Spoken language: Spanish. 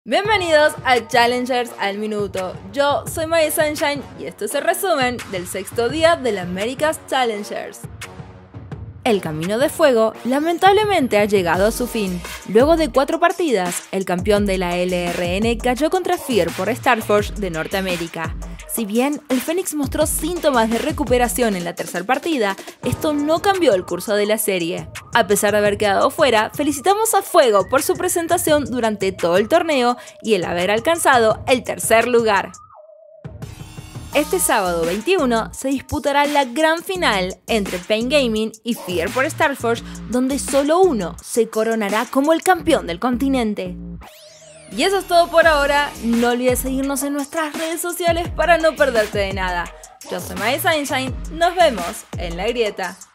Bienvenidos a Challengers al Minuto. Yo soy Maya Sunshine y esto es el resumen del sexto día del America's Challengers. El Camino de Fuego lamentablemente ha llegado a su fin. Luego de 4 partidas, el campeón de la LRN cayó contra Fear por Star Force de Norteamérica. Si bien el Fénix mostró síntomas de recuperación en la tercera partida, esto no cambió el curso de la serie. A pesar de haber quedado fuera, felicitamos a Fuego por su presentación durante todo el torneo y el haber alcanzado el tercer lugar. Este sábado 21 se disputará la gran final entre Pain Gaming y Fear por Star Force, donde solo uno se coronará como el campeón del continente. Y eso es todo por ahora. No olvides seguirnos en nuestras redes sociales para no perderte de nada. Yo soy Maya Sunshine, nos vemos en la grieta.